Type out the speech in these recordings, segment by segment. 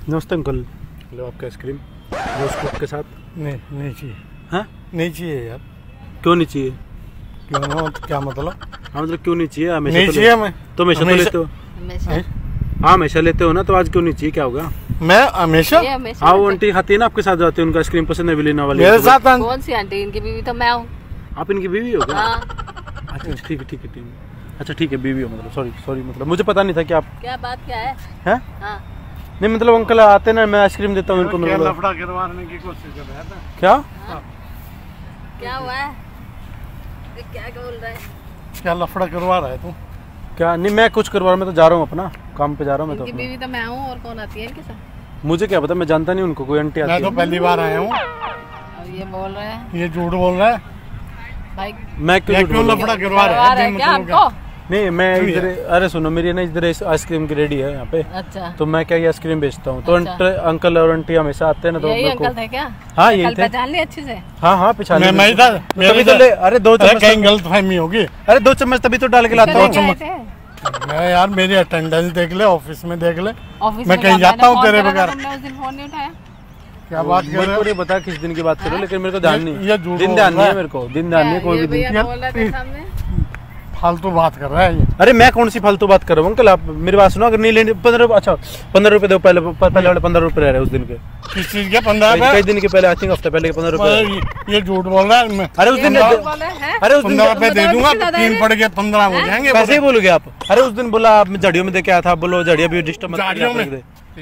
नमस्ते अंकल, लो आपका आइसक्रीम रोज के साथ। नहीं चाहिए। हाँ नहीं चाहिए यार। क्यों नहीं चाहिए? क्यों, क्या मतलब? हाँ मतलब क्यों नहीं चाहिए? हमेशा नहीं तो चाहिए मैं। तो हमेशा तो लेते हो। हाँ हमेशा लेते हो ना, तो आज क्यों नहीं चाहिए? क्या होगा? मैं हमेशा। हाँ वो आंटी खाती है ना आपके साथ, जाते हैं, उनका आइसक्रीम पसंद है विलीना वाली। मेरे साथ कौन सी आंटी? इनकी बीवी तो मैं हूँ। आप इनकी बीवी हो क्या? हाँ। अच्छा ठीक है ठीक है ठीक है। अच्छा ठीक है बीवी हो, मतलब सॉरी मतलब मुझे पता नहीं था कि आप। क्या बात क्या है? हैं? हाँ। नहीं मतलब अंकल आते ना, मैं आइसक्रीम देता हूँ इनको। क्या लफड़ा करवाने की कोशिश कर रहा था? क्या क्या हुआ है? क्या बोल रहा है? क्या लफड़ा करवा रहा है तू? क्या नहीं, मैं कुछ करवा रहा हूँ, मैं तो जा रहा हूँ अपना काम पे जा रहा हूँ मैं तो। इनकी बीवी तो मैं हूँ, और कौन आती है इनके साथ? मुझे क्या पता, मैं जानता नहीं उनको, कोई आंटी आती है। मैं तो पहली बार आया हूँ। और ये बोल रहे हैं, ये झूठ बोल रहा है भाई। मैं क्यों लफड़ा करवा रहा है? क्या हमको? नहीं मैं इधर, अरे सुनो मेरी ना इधर आइसक्रीम की रेडी है यहाँ पे। अच्छा। तो मैं क्या ये आइसक्रीम बेचता हूँ, तो अच्छा। अंकल और आंटी हमेशा आते हैं ना, तो यही मेरे को। अंकल थे क्या? हाँ यही थे। पहचान लिया अच्छे से? हाँ हाँ पहचान मैं ही था। तभी तो ले, अरे दो चम्मच कहीं गलत फहमी होगी। अरे 2 चम्मच तभी तो डाल के लाता हूँ। मैं यार मेरी अटेंडेंस देख ले, ऑफिस में देख ले। ऑफिस मैं कहीं जाता हूँ तेरे बगैर। तुमने उस दिन फोन नहीं उठाया। क्या बात कर रहे हो? नहीं बता किस दिन की बात करो, लेकिन मेरे को ध्यान नहीं। ये झूठ दिन ध्यान नहीं है मेरे को, दिन ध्यान नहीं है कोई भी दिन। भैया बोल रहे थे सामने। फालतू बात कर रहा है ये। अरे मैं कौन सी फालतू बात कर रहा हूँ अंकल, आप मेरी बात सुनो। अगर नहीं लेने 15, अच्छा 15 रुपए दो, पहले वाले 15 रुपए रह रहे उस दिन के। किस चीज के 15 रुपए? कई दिन के पहले, आई थिंक हफ्ते पहले के 15 रुपए। ये झूठ बोल रहा है। अरे उस दिन, अरे उस दिन 15 रुपए दे दूंगा, 3 पड़ के 15 हो जाएंगे। कैसे ही बोलोगे आप? अरे उस दिन बोला आप झाड़ियों में दे के आया था, बोलो झाड़ियाँ भी डिस्टर्ब झाड़ियों में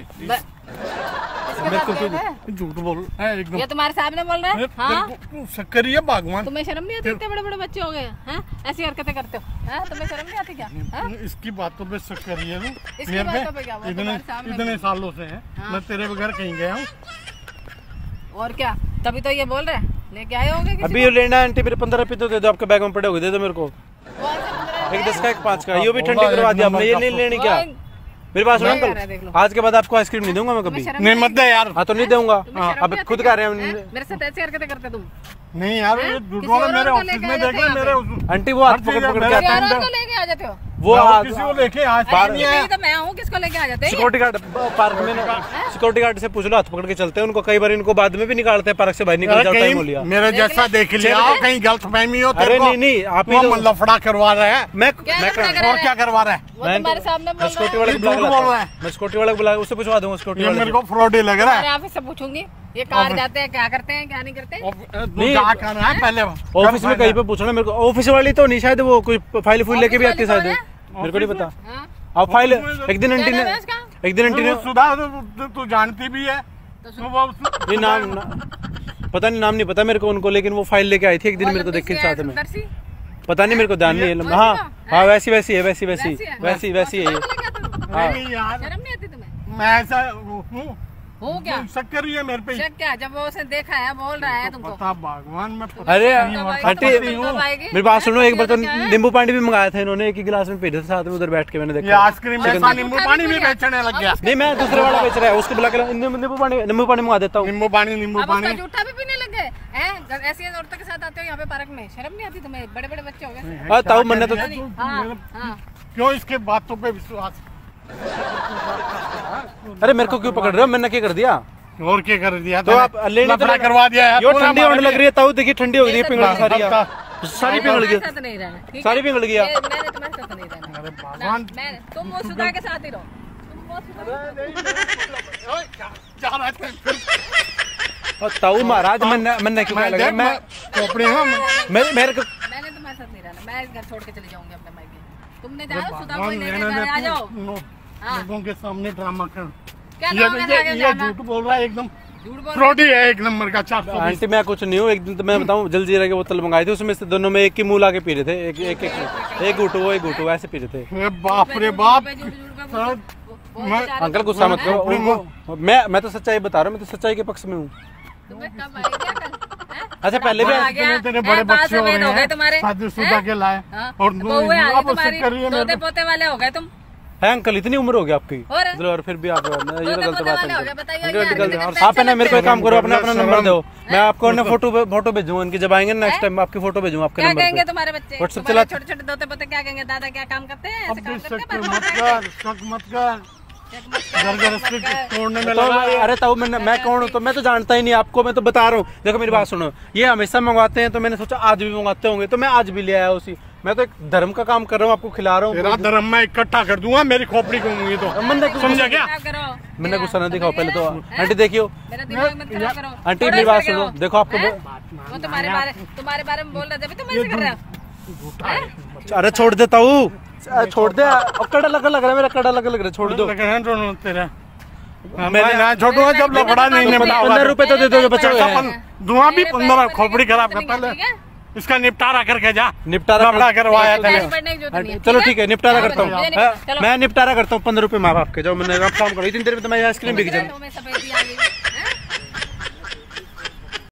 झूठ बोल रहा है एकदम। ये तुम्हारे सामने बोल रहा है? हाँ शक्कर ही है भगवान। तुम्हें शर्म नहीं आती? इतने बड़े बड़े बच्चे हो गए हैं, ऐसी हरकतें करते हो? तुम्हें शर्म नहीं आती क्या? इसकी बातों पे शक्कर ही है। इसकी बातों पे क्या? वो तुम्हारे सामने इतने सालों से है, मैं तेरे बगैर कहीं गया हूँ? और क्या, तभी तो ये बोल रहे हैं। लेके आए होंगे किसी अभी ये लेना है आंटी, मेरे 15 रुपए तो दे दो, आपके बैग में पड़े होंगे, दे दो मेरे को। एक 10 का एक 5 का, ये भी ठंडी करवा दिया आपने। ये नहीं लेनी क्या? मेरे पास सुनो अंकल, आज के बाद आपको आइसक्रीम नहीं दूंगा मैं कभी। नहीं मत दे यार। हाँ तो नहीं दूंगा। अब खुद कह रहे हैं मेरे साथ ऐसी हरकतें करते तुम। नहीं यार, ये झूठ बोल रहा है। मेरे ऑफिस में देख ले, मेरे आंटी वो हाथ पकड़ पकड़ के आते हैं। लेके आ जाते हो? वो किसी को लेके आज नहीं आया। तो मैं हूँ, किसको लेके आ जाते हैं? सिक्योरिटी गार्ड पार्क में, सिक्योरिटी गार्ड से पूछ लो, हाथ पकड़ के चलते हैं उनको। कई बार इनको बाद में भी निकालते हैं, पार्क से बाहर निकल जाता है। बोलिया मेरे जैसा देख लिया, कहीं गलतफहमी हो? अरे नहीं आप ही लफड़ा करवा रहा है। मैं और क्या करवा रहा है? तुम्हारे सामने बोल सिक्योरिटी वाले मैं सिक्योरिटी वाले बुला उससे पूछवा दूंगा। सिक्योरिटी वाले मेरे को फ्रॉड ही लग रहा है। ऑफिस से पूछूंगी ये कहाँ जाते हैं, क्या करते हैं, क्या नहीं करते। नहीं क्या करना है पहले ऑफिस में कहीं पे पूछना मेरे को। ऑफिस वाली तो नहीं, शायद वो कोई फाइल फूल लेके भी आती है शायद, मेरे को नहीं पता। आप फाइल एक दिन आंटी ने सुधा तू जानती भी है। नहीं नाम पता नहीं, नाम नहीं पता मेरे को उनको, लेकिन वो फाइल लेके आई थी एक दिन, मेरे को देख के साथ में। पता नहीं मेरे को ध्यान नहीं है। हाँ हाँ वैसी है, वैसी है। मैं ऐसा हो क्या? शक्कर ही है मेरे पे। शक क्या? जब वो उसे देखा है बोल रहा है तुमको। पता भगवान में। अरे आंटी मेरी बात सुनो, एक बार तो नींबू पानी भी मंगाया था इन्होंने, एक ही गिलास में पी रहे थे साथ में, उधर बैठ के मैंने देखा। आइसक्रीम नींबू पानी भी बेचने लग गया। नहीं मैं दूसरे वाला बेच रहा है, उसको बुला के नींबू पानी मंगा देता हूँ। नींबू पानी जूठा भी पीने लग गए हैं? ऐसी औरतों के साथ आते हो यहाँ पे पार्क में? शर्म नहीं आती तुम्हें? बड़े बड़े बच्चे हो गए। ताऊ मन्ने तो क्यों इसके बातों पे विश्वास? अरे मेरे को क्यों पकड़ रहे हो? मैंने क्या कर दिया? और क्या कर दिया? तो आप लेने तो करवा दिया यार। यो ठंडी होने लग रही है ताऊ, देखिए ठंडी हो गई है, पिघल सारी पिघल गई, सारी पिघल गया। मैंने तुम्हारे साथ नहीं रहना। अरे भगवान, तुम वो सुधा के साथ ही रहो। ताऊ महाराज मैंने क्यों लगा? मैं मेरे को मैंने तुम्हारे साथ नहीं रहना। मैं घर छोड़ के चली जाऊंगी अपने मायके। तुमने जाओ सुधा को लेके आ जाओ। लोगों के सामने ड्रामा कर। ये झूठ बोल रहा है एकदम, फ्रॉडी है एक नंबर का। 420। आंटी मैं कुछ नहीं हूँ। एक दिन तो मैं बताऊँ, जलजीरा की बोतल मंगाई थी, उसमें से दोनों में एक ही मुंह ला के पी रहे थे। एक घूटो ऐसे पी रहे थे। बाप रे बाप। अंकल गुस्सा मत करो, मैं तो सच्चाई बता रहा हूँ, मैं तो सच्चाई के पक्ष में हूँ। अच्छा पहले भी तेरे बड़े बच्चे हो गए तुम्हारे, शादीशुदा के लाए और पोते वाले हो गए तुम। है अंकल, इतनी उम्र हो गई आपकी और फिर भी आप ये तो गलत बात है। आप है ना, मेरे को एक काम करो, अपना नंबर दो, मैं आपको ना फोटो भेजूंगा इनकी, जब आएंगे नेक्स्ट टाइम आपकी फोटो भेजूंगा आपके नंबर पे। तुम्हारे बच्चे व्हाट्सएप चला छोटे छोटे दोते पोते क्या कहेंगे? दादा क्या काम करते हैं? शक मत कर। तोड़ने में तो लगा है। अरे ताऊ मैं कौन हूँ? तो मैं तो जानता ही नहीं आपको, मैं तो बता रहा हूँ। देखो मेरी बात सुनो, ये हमेशा मंगवाते हैं तो मैंने सोचा आज भी मंगवाते होंगे, तो मैं आज भी ले आया उसी। मैं तो एक धर्म का काम कर रहा हूँ, आपको खिला रहा हूँ। तेरा धर्म मैं इकट्ठा कर दूंगा, मेरी खोपड़ी घूमूंगी तो समझा क्या? मैंने गुस्सा ना दिखाओ पहले तो। आंटी देखियो, आंटी मेरी बात सुनो, देखो आपको वो तुम्हारे बारे में बोल रहे थे, अभी तुम ऐसे कर रहे हो। अरे छोड़ देता हूँ, छोड़ दे। कड़ा लग रहा है मेरा, कड़ा लग रहा है, छोड़ दो। तेरा मैं ना छोड़ूंगा जब लफड़ा नहीं 15 रुपए तो दे दो, बचा धुआं भी 15 खोपड़ी खराब करता है। इसका निपटारा करके जा, निपटारा करवाया था। चलो ठीक है, निपटारा करता हूँ मैं, निपटारा करता हूँ। 15 रुपए माँ बाप के जाओ, मैंने काम करो, इतनी देर में तो मैं आइसक्रीम बिक जाऊँ।